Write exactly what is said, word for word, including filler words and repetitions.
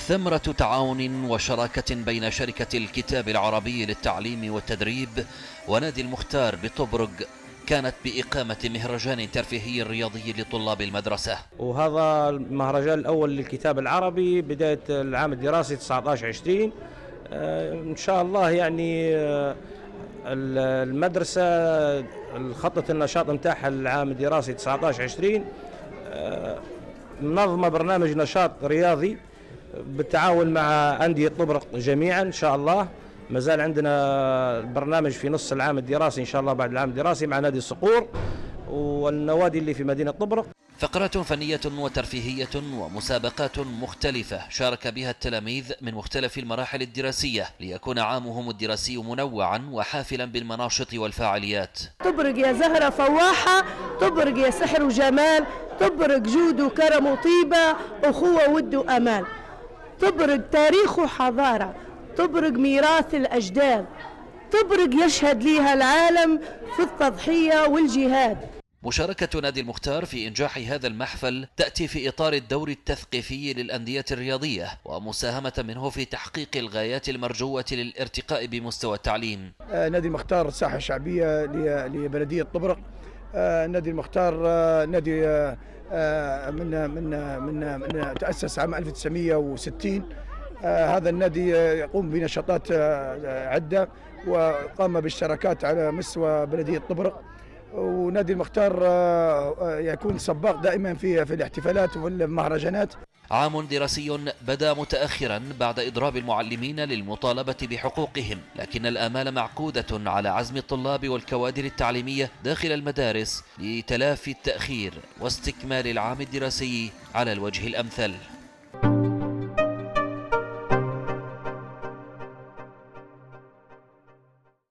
ثمرة تعاون وشراكة بين شركة الكتاب العربي للتعليم والتدريب ونادي المختار بطبرق كانت بإقامة مهرجان ترفيهي رياضي لطلاب المدرسة. وهذا المهرجان الأول للكتاب العربي بداية العام الدراسي تسعة عشر عشرين. إن شاء الله يعني المدرسة الخطة النشاط متاعها العام الدراسي تسعة عشر عشرين منظمة برنامج نشاط رياضي بالتعاون مع أندية طبرق جميعا إن شاء الله. ما زال عندنا البرنامج في نص العام الدراسي إن شاء الله بعد العام الدراسي مع نادي الصقور والنوادي اللي في مدينة طبرق. فقرات فنية وترفيهية ومسابقات مختلفة شارك بها التلاميذ من مختلف المراحل الدراسية ليكون عامهم الدراسي منوعا وحافلا بالمناشط والفعاليات. طبرق يا زهرة فواحة، طبرق يا سحر وجمال، طبرق جود وكرم وطيبة، أخوة ود وأمان، طبرق تاريخ وحضارة، طبرق ميراث الأجداد، طبرق يشهد ليها العالم في التضحية والجهاد. مشاركة نادي المختار في إنجاح هذا المحفل تأتي في إطار الدور التثقيفي للأندية الرياضية ومساهمة منه في تحقيق الغايات المرجوة للارتقاء بمستوى التعليم. نادي المختار ساحة شعبية لبلدية طبرق. نادي المختار نادي من من من من تأسس عام ألف وتسعمئة وستين. هذا النادي يقوم بنشاطات عدة وقام بالشراكات على مستوى بلدية طبرق. ونادي المختار يكون سباق دائما في في الاحتفالات والمهرجانات. عام دراسي بدا متأخرا بعد إضراب المعلمين للمطالبة بحقوقهم، لكن الآمال معقودة على عزم الطلاب والكوادر التعليمية داخل المدارس لتلافي التأخير واستكمال العام الدراسي على الوجه الأمثل.